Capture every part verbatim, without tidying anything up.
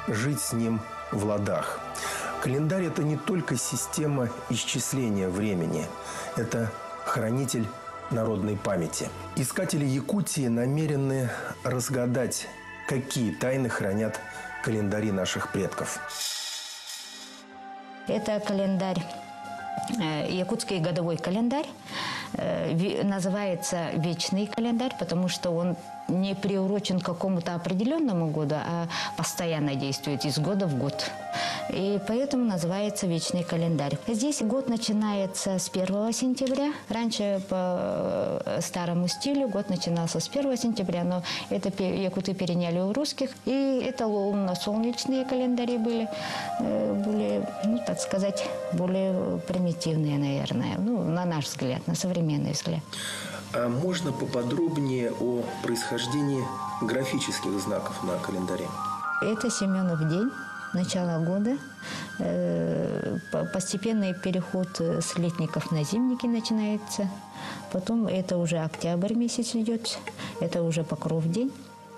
жить с ним в ладах. Календарь – это не только система исчисления времени, это хранитель народной памяти. Искатели Якутии намерены разгадать, какие тайны хранят календари наших предков. Это календарь, якутский годовой календарь. Называется вечный календарь, потому что он не приурочен к какому-то определенному году, а постоянно действует из года в год. И поэтому называется вечный календарь. Здесь год начинается с первого сентября. Раньше по старому стилю год начинался с первого сентября, но это якуты переняли у русских. И это лунно-солнечные календари были, более, ну, так сказать, более примитивные, наверное, ну, на наш взгляд, на современный взгляд. А можно поподробнее о происхождении графических знаков на календаре? Это Семенов день, начало года. Постепенный переход с летников на зимники начинается. Потом это уже октябрь месяц идет, это уже Покров день.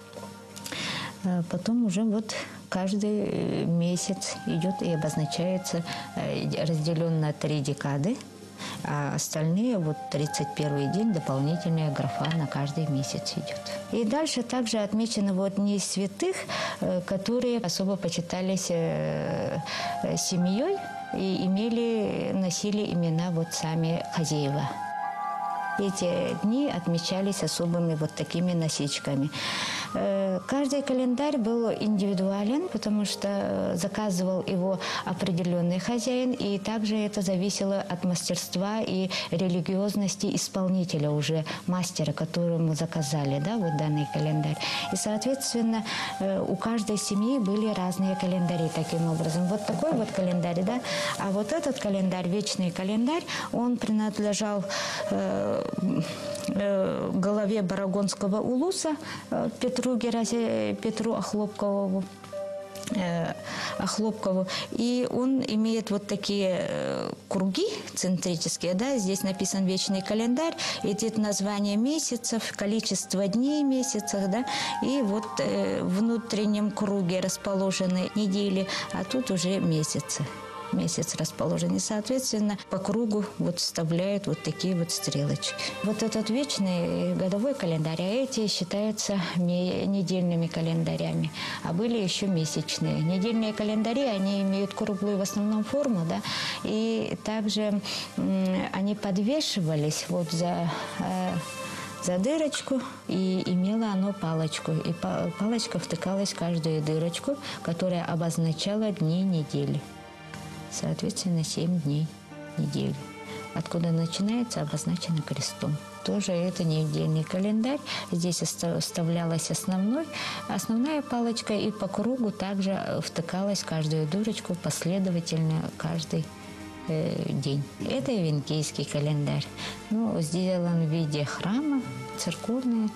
Потом уже вот каждый месяц идет и обозначается, разделен на три декады. А остальные, вот тридцать первый день, дополнительная графа на каждый месяц идет. И дальше также отмечены вот дни святых, которые особо почитались семьей и имели, носили имена вот сами хозяева. Эти дни отмечались особыми вот такими насечками. Каждый календарь был индивидуален, потому что заказывал его определенный хозяин, и также это зависело от мастерства и религиозности исполнителя, уже мастера, которому заказали, да, вот данный календарь. И, соответственно, у каждой семьи были разные календари таким образом. Вот такой вот календарь, да, а вот этот календарь, вечный календарь, он принадлежал главе Барагонского улуса Петру Геразе, Петру Охлопкову. Охлопкову. И он имеет вот такие круги центрические, да, здесь написан вечный календарь, идет название месяцев, количество дней месяцев, да, и вот э, в внутреннем круге расположены недели, а тут уже месяцы. Месяц расположен. И, соответственно, по кругу вот вставляют вот такие вот стрелочки. Вот этот вечный годовой календарь, а эти считаются недельными календарями. А были еще месячные. Недельные календари, они имеют круглую в основном форму, да, и также они подвешивались вот за... за дырочку, и имело оно палочку. И палочка втыкалась в каждую дырочку, которая обозначала дни недели. Соответственно, семь дней недели. Откуда начинается, обозначено крестом. Тоже это недельный календарь. Здесь вставлялась основной, основная палочка, и по кругу также втыкалась в каждую дырочку последовательно каждый э, день. Это Эвенкийский календарь. Ну, сделан в виде храма, церковные,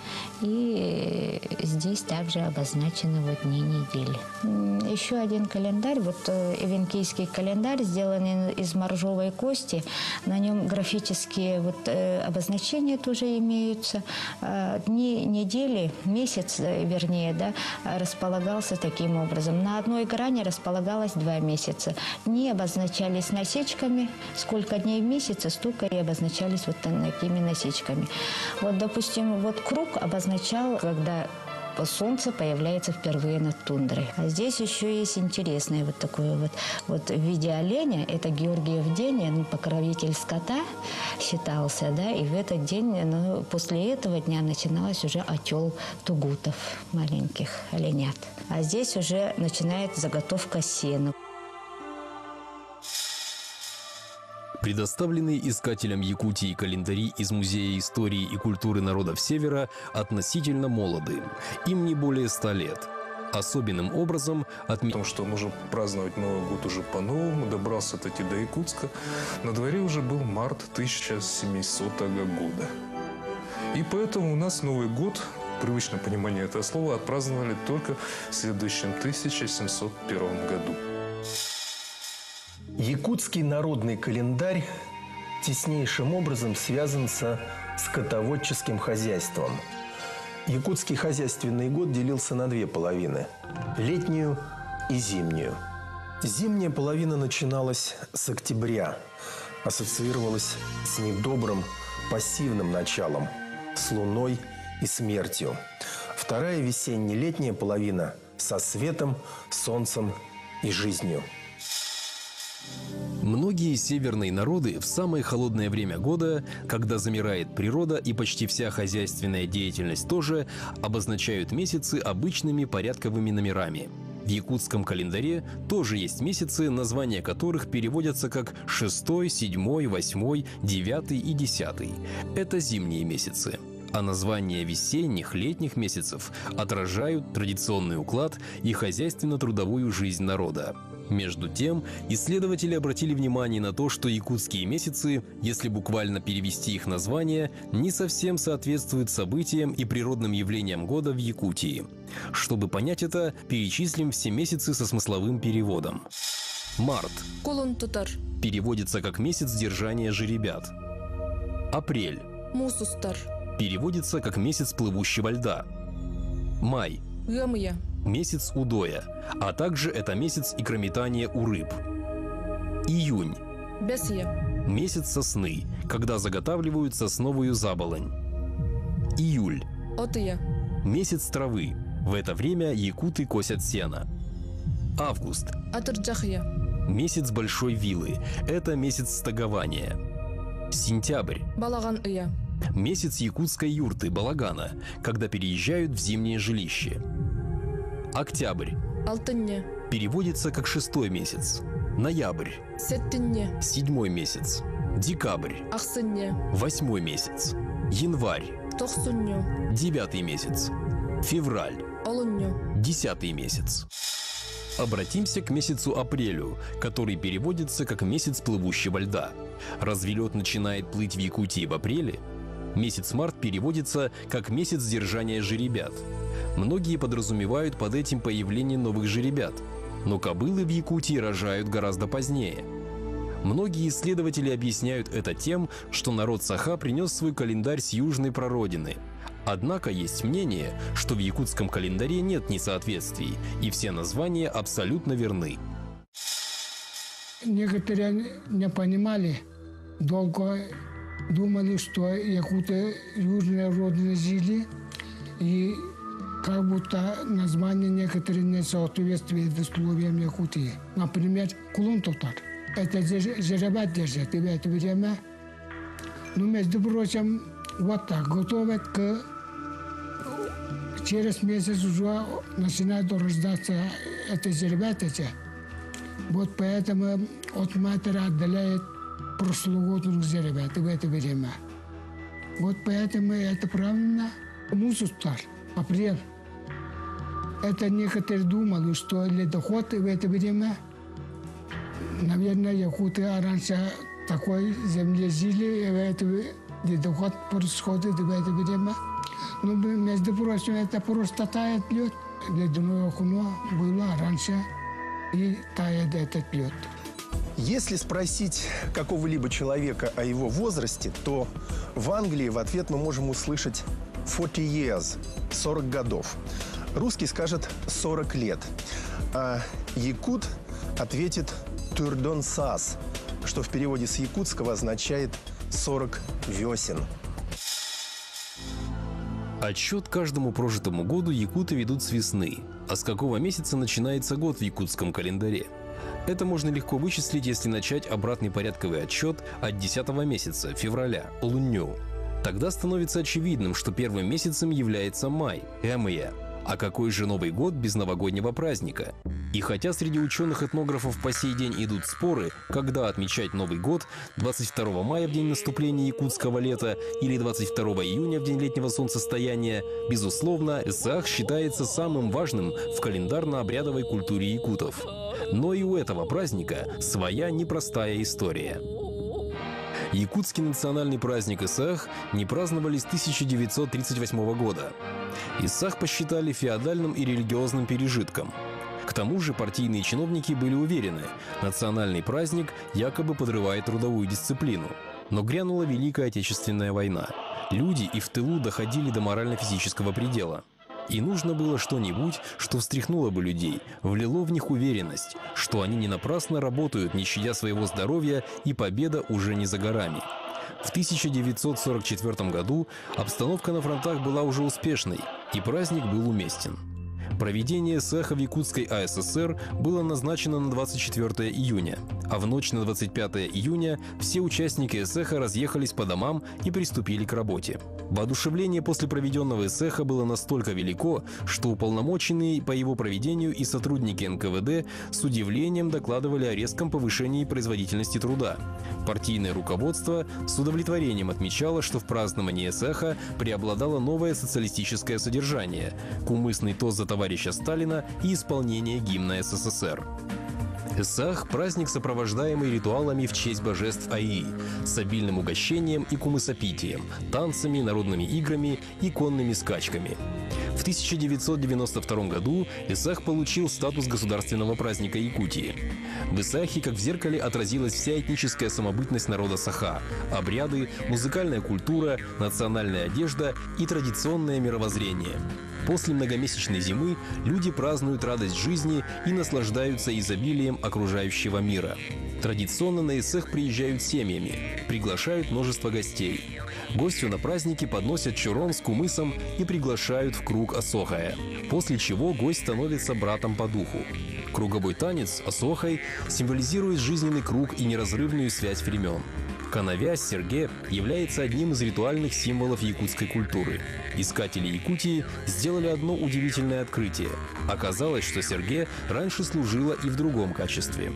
и здесь также обозначены вот дни недели. Еще один календарь, вот Эвенкийский календарь, сделан из моржовой кости. На нем графические вот обозначения тоже имеются. Дни недели, месяц, вернее, да, располагался таким образом. На одной грани располагалось два месяца. Дни обозначались насечками. Сколько дней в месяце, столько и обозначались вот такими насечками. Вот, допустим, вот круг обозначал, когда солнце появляется впервые над тундрой. А здесь еще есть интересное вот такое вот, вот в виде оленя. Это Георгиев день, он покровитель скота считался, да, и в этот день, ну, после этого дня начиналось уже отел тугутов, маленьких оленят. А здесь уже начинается заготовка сена. Предоставленные искателям Якутии календари из Музея истории и культуры народов Севера относительно молоды. Им не более ста лет. Особенным образом отметить... Потому что нужно праздновать Новый год уже по-новому. Добрался таки до Якутска. На дворе уже был март тысяча семисотого года. И поэтому у нас Новый год, привычное понимание этого слова, отпраздновали только в следующем тысяча семьсот первом году. Якутский народный календарь теснейшим образом связан со скотоводческим хозяйством. Якутский хозяйственный год делился на две половины – летнюю и зимнюю. Зимняя половина начиналась с октября, ассоциировалась с недобрым, пассивным началом, с луной и смертью. Вторая весенне-летняя половина со светом, солнцем и жизнью. Многие северные народы в самое холодное время года, когда замирает природа и почти вся хозяйственная деятельность тоже, обозначают месяцы обычными порядковыми номерами. В якутском календаре тоже есть месяцы, названия которых переводятся как шестой, седьмой, восьмой, девятый и десятый. Это зимние месяцы. А названия весенних, летних месяцев отражают традиционный уклад и хозяйственно-трудовую жизнь народа. Между тем, исследователи обратили внимание на то, что якутские месяцы, если буквально перевести их название, не совсем соответствуют событиям и природным явлениям года в Якутии. Чтобы понять это, перечислим все месяцы со смысловым переводом. Март переводится как месяц держания жеребят. Апрель переводится как месяц плывущего льда. Май – месяц удоя, а также это месяц икрометания у рыб. Июнь – месяц сосны, когда заготавливают сосновую заболонь. Июль – месяц травы, в это время якуты косят сено. Август – месяц большой вилы, это месяц стагования. Сентябрь – месяц якутской юрты, балагана, когда переезжают в зимнее жилище. Октябрь переводится как шестой месяц. Ноябрь – седьмой месяц. Декабрь – восьмой месяц. Январь – девятый месяц. Февраль – десятый месяц. Обратимся к месяцу апрелю, который переводится как месяц плывущего льда. Разве лед начинает плыть в Якутии в апреле? Месяц март переводится как месяц держания жеребят. Многие подразумевают под этим появление новых жеребят, но кобылы в Якутии рожают гораздо позднее. Многие исследователи объясняют это тем, что народ Саха принес свой календарь с южной прародины. Однако есть мнение, что в якутском календаре нет несоответствий, и все названия абсолютно верны. Некоторые не понимали, долго думали, что якуты южные родины жили, и как будто названия некоторые не соответствуют условиям Якутии. Например, Кулун-Тутар. Это жеребят держат, и в это время, ну, между прочим, вот так, готовят к... Через месяц уже начинают рождаться эти жеребята. Вот поэтому от матери отдаляет прошлогодних жеребят в это время. Вот поэтому это правильно. Мусустар, апрель. Это некоторые думали, что ледоход в это время, наверное, якуты раньше такой земле жили, и в это ледоход происходит в это время. Но, между прочим, это просто тает лед. Ледяное окно было раньше, и тает этот лед. Если спросить какого-либо человека о его возрасте, то в Англии в ответ мы можем услышать сорок years – сорок годов. Русский скажет сорок лет. А якут ответит «турдон сас», что в переводе с якутского означает «сорок весен». Отсчет каждому прожитому году якуты ведут с весны. А с какого месяца начинается год в якутском календаре? Это можно легко вычислить, если начать обратный порядковый отсчет от десятого месяца, февраля, лунню. Тогда становится очевидным, что первым месяцем является май, эмия. А какой же Новый год без новогоднего праздника? И хотя среди ученых-этнографов по сей день идут споры, когда отмечать Новый год – двадцать второго мая в день наступления якутского лета или двадцать второго июня в день летнего солнцестояния, безусловно, Эсах считается самым важным в календарно-обрядовой культуре якутов. Но и у этого праздника своя непростая история. Якутский национальный праздник Исах не праздновали с тысяча девятьсот тридцать восьмого года. Исах посчитали феодальным и религиозным пережитком. К тому же партийные чиновники были уверены, национальный праздник якобы подрывает трудовую дисциплину. Но грянула Великая Отечественная война. Люди и в тылу доходили до морально-физического предела. И нужно было что-нибудь, что встряхнуло бы людей, влило в них уверенность, что они не напрасно работают, не щадя своего здоровья, и победа уже не за горами. В тысяча девятьсот сорок четвёртом году обстановка на фронтах была уже успешной, и праздник был уместен. Проведение Сэха в Якутской А Эс Эс Эр было назначено на двадцать четвёртое июня, а в ночь на двадцать пятое июня все участники Сэха разъехались по домам и приступили к работе. Воодушевление после проведенного Сэха было настолько велико, что уполномоченные по его проведению и сотрудники Эн Ка Вэ Дэ с удивлением докладывали о резком повышении производительности труда. Партийное руководство с удовлетворением отмечало, что в праздновании Сэха преобладало новое социалистическое содержание – кумысный тост за товарища Сталина и исполнение гимна Эс Эс Эс Эр. Эсах – праздник, сопровождаемый ритуалами в честь божеств Аии, с обильным угощением и кумысопитием, танцами, народными играми и конными скачками. В тысяча девятьсот девяносто втором году Эсах получил статус государственного праздника Якутии. В Эсахе, как в зеркале, отразилась вся этническая самобытность народа Саха – обряды, музыкальная культура, национальная одежда и традиционное мировоззрение. После многомесячной зимы люди празднуют радость жизни и наслаждаются изобилием окружающего мира. Традиционно на Эсэх приезжают семьями, приглашают множество гостей. Гостю на празднике подносят чурон с кумысом и приглашают в круг Асохая, после чего гость становится братом по духу. Круговой танец Асохай символизирует жизненный круг и неразрывную связь времен. Канавязь Серге является одним из ритуальных символов якутской культуры. Искатели Якутии сделали одно удивительное открытие. Оказалось, что Серге раньше служила и в другом качестве.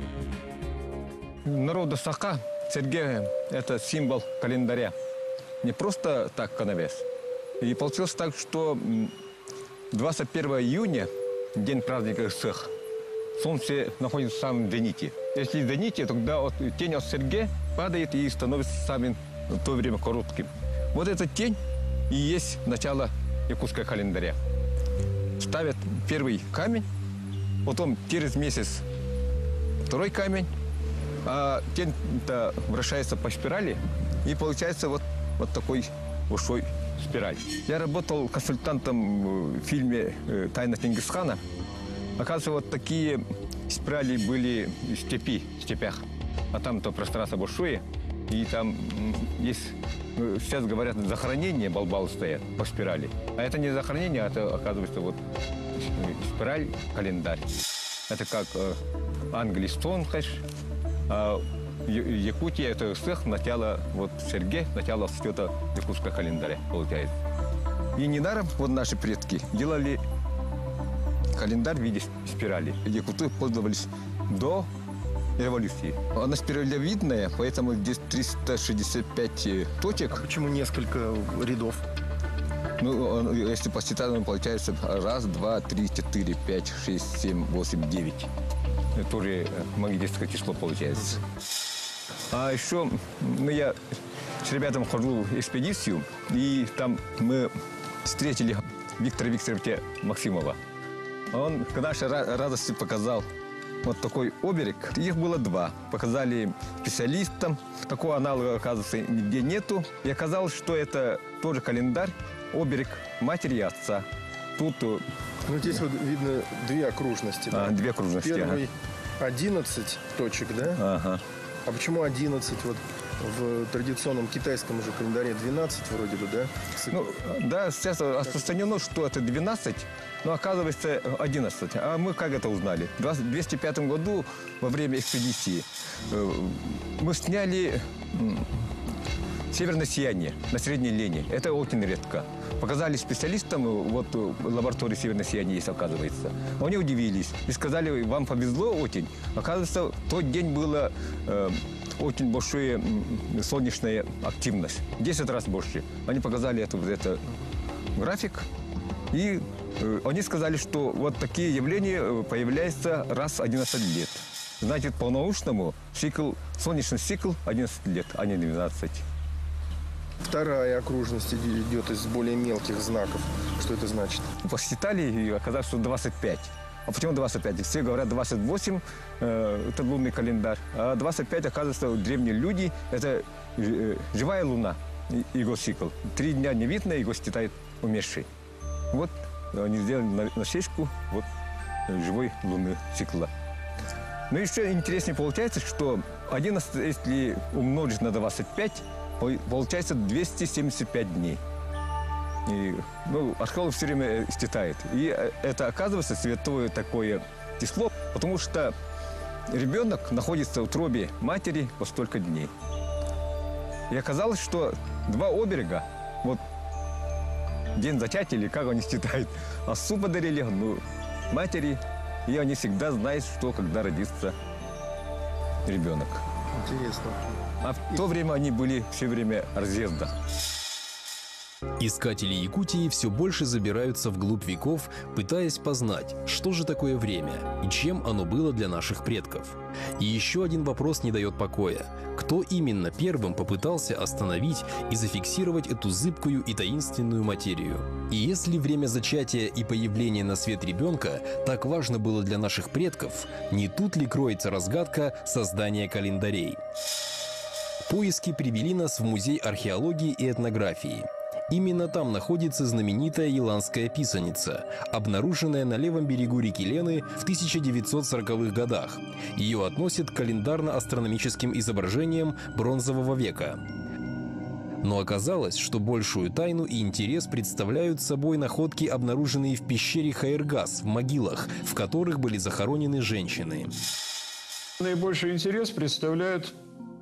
Народу Саха Серге – это символ календаря. Не просто так канавязь. И получилось так, что двадцать первого июня, день праздника Эсэх, солнце находится в самом зените. Если в зените, тогда вот тень от Серге падает и становится самым в то время коротким. Вот эта тень и есть начало якутского календаря. Ставят первый камень, потом через месяц второй камень, а тень-то вращается по спирали, и получается вот, вот такой большой спираль. Я работал консультантом в фильме «Тайна Чингисхана». Оказывается, вот такие спирали были в степи, в степях. А там-то пространство большое, и там есть, сейчас говорят, захоронение балбалы стоят по спирали. А это не захоронение, а это, оказывается, вот спираль, календарь. Это как э, Англия, Стоунхендж, а Якутия, это Эсэх, начало, вот Серге, начало отсчета якутского календаря, получается. И недаром вот наши предки делали календарь в виде спирали. Якуты пользовались до революции. Она спиралевидная, поэтому здесь триста шестьдесят пять точек. А почему несколько рядов? Ну, если посчитать, он получается раз, два, три, четыре, пять, шесть, семь, восемь, девять. Тоже магическое число получается. А еще, ну, я с ребятами хожу в экспедицию, и там мы встретили Виктора Викторовича Максимова. Он к нашей радости показал вот такой оберег. Их было два. Показали специалистам. Такого аналога, оказывается, нигде нету. И оказалось, что это тоже календарь, оберег матери и отца. Тут... Ну, здесь вот видно две окружности. А, да? две окружности. Первый ага. одиннадцать точек, да? Ага. А почему одиннадцать? Вот в традиционном китайском уже календаре двенадцать вроде бы, да? Ну, да, сейчас распространено, что это двенадцать, но оказывается одиннадцать. А мы как это узнали? В двести пятом году во время экспедиции мы сняли северное сияние на Средней Лене. Это очень редко. Показали специалистам, вот в лаборатории северное сияние есть, оказывается. Они удивились и сказали, вам повезло очень. Оказывается, в тот день была э, очень большая солнечная активность. десять раз больше. Они показали это, это график. И э, они сказали, что вот такие явления появляются раз в одиннадцать лет. Значит, по-научному цикл, солнечный цикл одиннадцать лет, а не двенадцать. Вторая окружность идет из более мелких знаков. Что это значит? Посчитали, и оказалось, что двадцать пять. А почему двадцать пять? Все говорят двадцать восемь, э, это лунный календарь. А двадцать пять, оказывается, древние люди, это э, живая луна, его цикл. Три дня не видно, его считают умершей. Вот они сделали насечку вот, живой луны цикла. Но еще интереснее получается, что одиннадцать, если умножить на двадцать пять, получается двести семьдесят пять дней. И, ну, археолог все время считает. И это, оказывается, святое такое число, потому что ребенок находится в утробе матери по столько дней. И оказалось, что два оберега, вот день зачатия, или как они считают, осу подарили ну, матери, и они всегда знают, что когда родится ребенок. Интересно. А в то время они были все время разъезда. Искатели Якутии все больше забираются вглубь веков, пытаясь познать, что же такое время и чем оно было для наших предков. И еще один вопрос не дает покоя. Кто именно первым попытался остановить и зафиксировать эту зыбкую и таинственную материю? И если время зачатия и появления на свет ребенка так важно было для наших предков, не тут ли кроется разгадка создания календарей? Поиски привели нас в Музей археологии и этнографии. Именно там находится знаменитая Еланская писаница, обнаруженная на левом берегу реки Лены в тысяча девятьсот сороковых годах. Ее относят к календарно-астрономическим изображениям бронзового века. Но оказалось, что большую тайну и интерес представляют собой находки, обнаруженные в пещере Хаиргас в могилах, в которых были захоронены женщины. Наибольший интерес представляют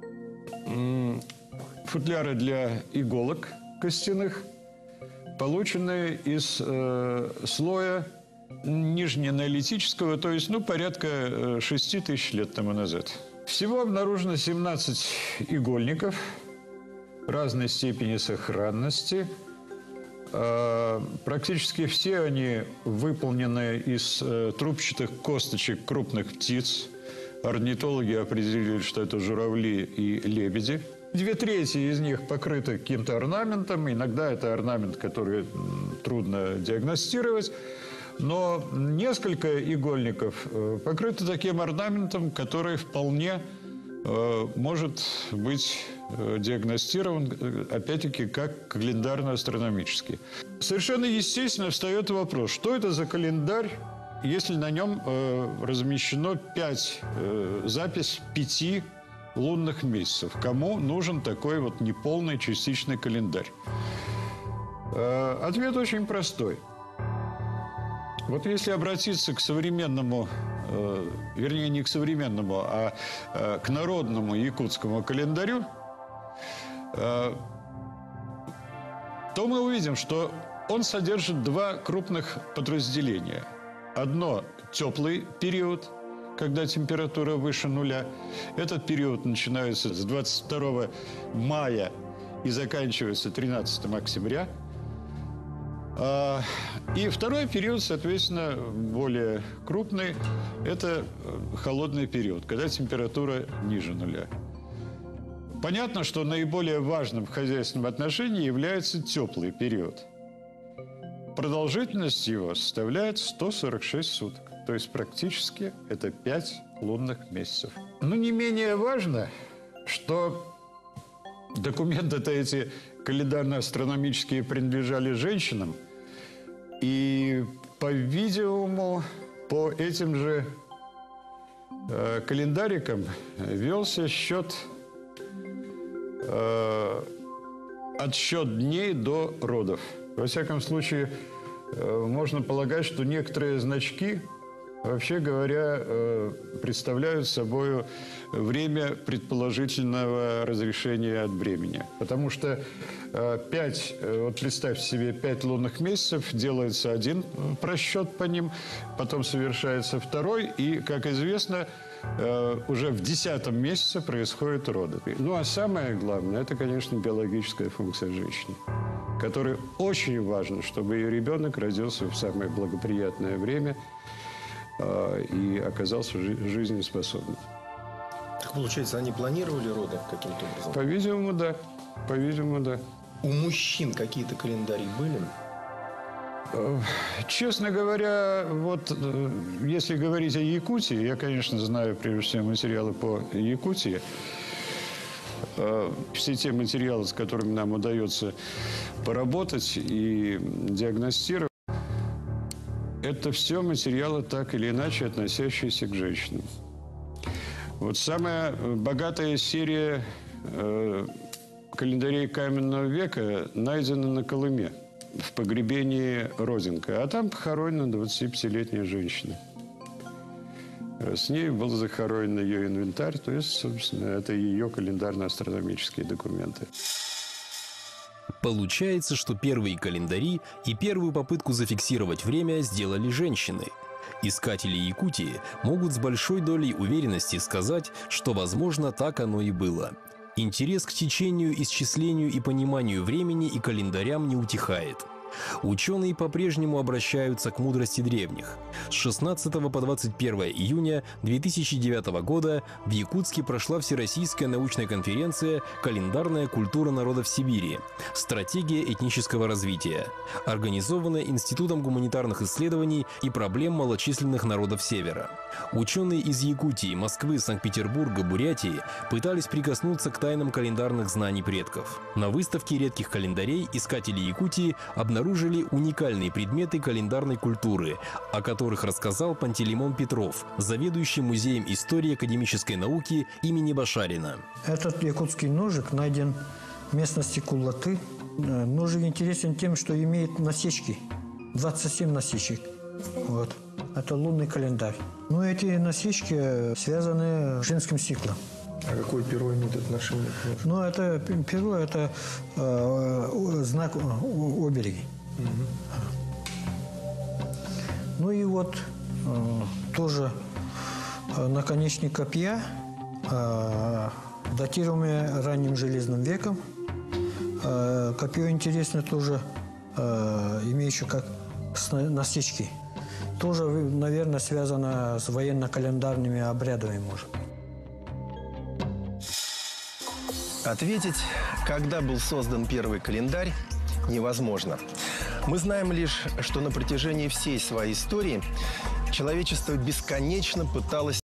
футляры для иголок костяных, полученные из э, слоя нижнеаналитического, то есть ну, порядка шести тысяч лет тому назад. Всего обнаружено семнадцать игольников разной степени сохранности. Э, практически все они выполнены из э, трубчатых косточек крупных птиц. Орнитологи определили, что это журавли и лебеди. Две трети из них покрыты каким-то орнаментом. Иногда это орнамент, который трудно диагностировать. Но несколько игольников покрыты таким орнаментом, который вполне э, может быть диагностирован, опять-таки, как календарно-астрономический. Совершенно естественно встает вопрос, что это за календарь, если на нем э, размещено пять, э, запись пяти лунных месяцев. Кому нужен такой вот неполный частичный календарь? Э, ответ очень простой. Вот если обратиться к современному, э, вернее, не к современному, а э, к народному якутскому календарю, э, то мы увидим, что он содержит два крупных подразделения. Одно – теплый период, когда температура выше нуля. Этот период начинается с двадцать второго мая и заканчивается тринадцатого октября. И второй период, соответственно, более крупный – это холодный период, когда температура ниже нуля. Понятно, что наиболее важным в хозяйственном отношении является теплый период. Продолжительность его составляет сто сорок шесть суток. То есть практически это пять лунных месяцев. Но не менее важно, что документы-то эти календарно-астрономические принадлежали женщинам. И, по-видимому, по этим же э, календарикам велся счет, э, отсчет дней до родов. Во всяком случае, э, можно полагать, что некоторые значки, вообще говоря, э, представляют собой время предположительного разрешения от бремени. Потому что э, пять, э, вот представьте себе, пять лунных месяцев, делается один просчет по ним, потом совершается второй, и, как известно, э, уже в десятом месяце происходят роды. Ну, а самое главное, это, конечно, биологическая функция женщины, которой очень важно, чтобы ее ребенок родился в самое благоприятное время и оказался жизнеспособным. Так получается, они планировали роды каким-то образом? По-видимому, да. По-видимому, да. У мужчин какие-то календари были? Честно говоря, вот если говорить о Якутии, я, конечно, знаю прежде всего материалы по Якутии. Все те материалы, с которыми нам удается поработать и диагностировать, это все материалы, так или иначе относящиеся к женщинам. Вот самая богатая серия э, календарей каменного века найдена на Колыме, в погребении Розенко. А там похоронена двадцатипятилетняя женщина. С ней был захоронен ее инвентарь, то есть, собственно, это ее календарно-астрономические документы. Получается, что первые календари и первую попытку зафиксировать время сделали женщины. Искатели Якутии могут с большой долей уверенности сказать, что, возможно, так оно и было. Интерес к течению, исчислению и пониманию времени и календарям не утихает. Ученые по-прежнему обращаются к мудрости древних. С шестнадцатого по двадцать первое июня две тысячи девятого года в Якутске прошла Всероссийская научная конференция «Календарная культура народов Сибири. Стратегия этнического развития», организованная Институтом гуманитарных исследований и проблем малочисленных народов Севера. Ученые из Якутии, Москвы, Санкт-Петербурга, Бурятии пытались прикоснуться к тайнам календарных знаний предков. На выставке редких календарей искатели Якутии обнаружили обнаружили уникальные предметы календарной культуры, о которых рассказал Пантелеймон Петров, заведующий Музеем истории академической науки имени Башарина. Этот якутский ножик найден в местности Кулаты. Ножик интересен тем, что имеет насечки, двадцать семь насечек. Вот. Это лунный календарь. Но эти насечки связаны с женским циклом. А какое перо имеет отношение к ножу? Ну, это перо, это э, знак обереги. Угу. Ну и вот э, тоже э, наконечник копья, э, датируемый ранним железным веком. Э, копье интересно тоже, э, имеющее как насечки. Тоже, наверное, связано с военно-календарными обрядами, может. Ответить, когда был создан первый календарь, невозможно. Мы знаем лишь, что на протяжении всей своей истории человечество бесконечно пыталось